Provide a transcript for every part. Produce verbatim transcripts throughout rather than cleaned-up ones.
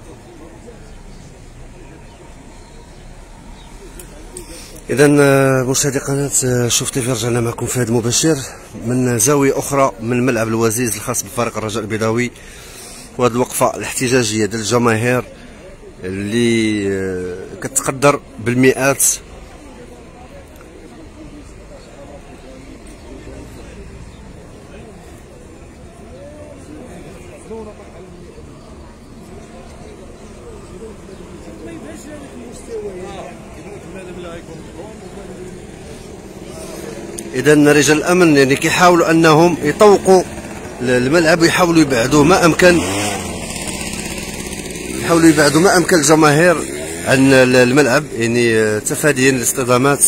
إذا مشاهدي قناة شوف تيفي، رجعنا معكم في هذا المباشر من زاوية أخرى من ملعب الوزيز الخاص بفريق الرجاء البيضاوي، وهذه الوقفة الاحتجاجية ديال الجماهير اللي كتقدر بالمئات. إذا رجال الأمن يعني كيحاولوا أنهم يطوقوا الملعب ويحاولوا يبعدوا ما أمكن، يحاولوا يبعدوا ما أمكن الجماهير عن الملعب، يعني تفاديا للاصطدامات.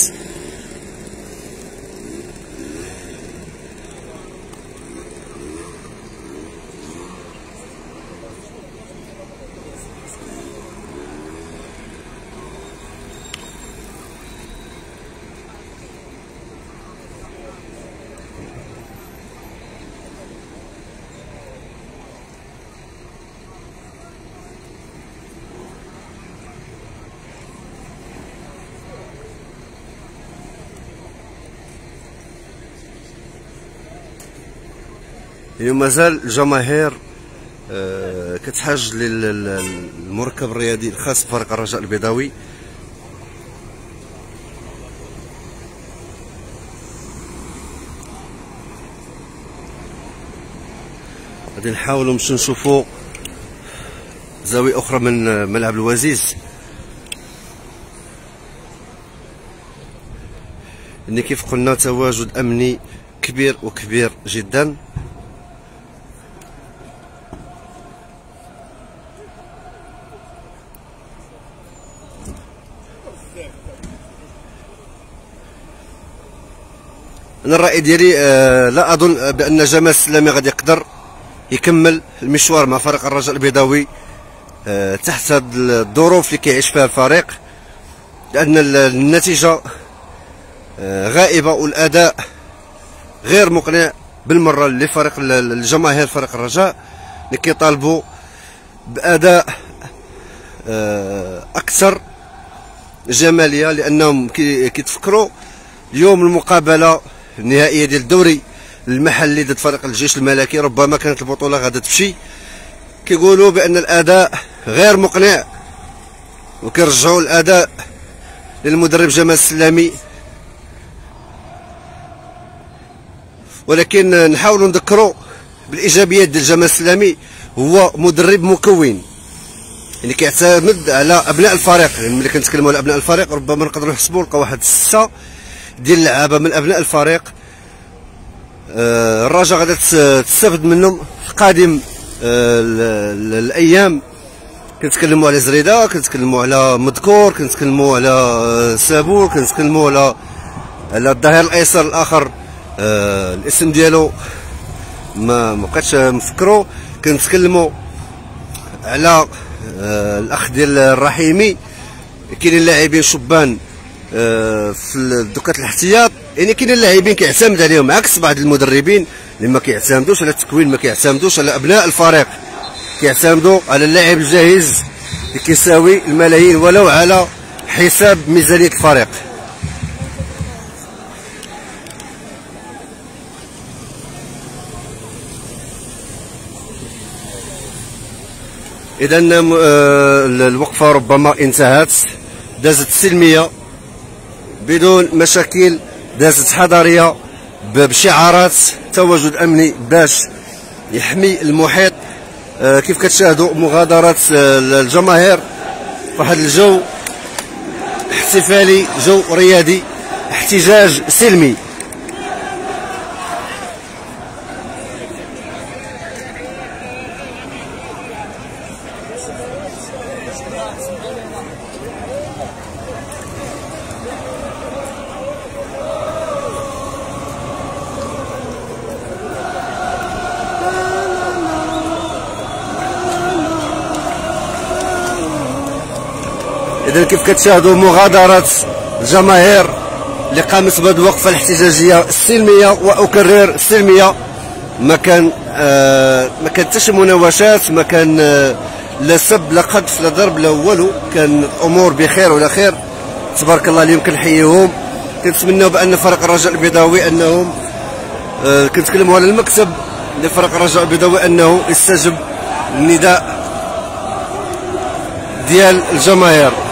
اليوم مازال الجماهير كتحاج للمركب الرياضي الخاص بفريق الرجاء البيضاوي. غادي نحاولوا باش نشوفوا زاوية أخرى من ملعب الوزيز، اللي كيف قلنا تواجد أمني كبير وكبير جدا. أنا الرأي ديالي آه لا أظن بأن جمال السلامي غادي يقدر يكمل المشوار مع فريق الرجاء البيضاوي آه تحت هذه الظروف اللي كيعيش فيها الفريق، لأن النتيجة آه غائبة والأداء غير مقنع بالمرة لفريق الجماهير فريق الرجاء اللي كيطالبوا بأداء آه أكثر جمالية، لأنهم كيتفكروا اليوم المقابلة النهائية ديال الدوري المحلي ضد فريق الجيش الملكي، ربما كانت البطولة غادا تمشي. كيقولوا بأن الأداء غير مقنع وكيرجعوا الأداء للمدرب جمال السلامي، ولكن نحاولوا نذكروا بالإيجابيات ديال جمال السلامي. هو مدرب مكون، يعني كيعتمد على أبناء الفريق. يعني ملي كنتكلموا على أبناء الفريق ربما نقدروا نحسبوا لقى واحد ستة ديال اللعابه من ابناء الفريق. آه الرجاء غادا تستافد منهم في قادم آه الايام. كنتكلموا على زريده، كنتكلموا على مذكور، كنتكلموا على سابور، كنتكلموا على على الظهير الايسر الاخر آه الاسم ديالو ما مابقيتش نفكرو. كنتكلموا على آه الاخ ديال الرحيمي. كاينين لاعبين شبان في الدكات الاحتياط، يعني كاينين اللاعبين كيعتمد عليهم عكس بعض المدربين اللي ما كيعتمدوش على التكوين، ما كيعتمدوش على ابناء الفريق، كيعتمدوا على اللاعب الجاهز اللي كيساوي الملايين ولو على حساب ميزانيه الفريق. اذا الوقفه ربما انتهت، دازت سلميه بدون مشاكل، دازت حضاريه بشعارات تواجد امني باش يحمي المحيط. آه كيف كتشاهدوا مغادره آه الجماهير واحد الجو احتفالي، جو رياضي، احتجاج سلمي. إذا كيف كتشاهدوا مغادرة الجماهير اللي قامت بهذه الوقفة الاحتجاجية السلمية، وأكرر السلمية. ما كان آه ما كان حتى شي مناوشات، ما كان آه لا سب لا قذف لا ضرب لا والو، كان الامور بخير ولا خير تبارك الله عليهم. كنحييهم، كنتمناو بان فريق الرجاء البيضاوي انهم آه كنتكلموا على المكتب لفريق الرجاء البيضاوي انه يستجب النداء ديال الجماهير.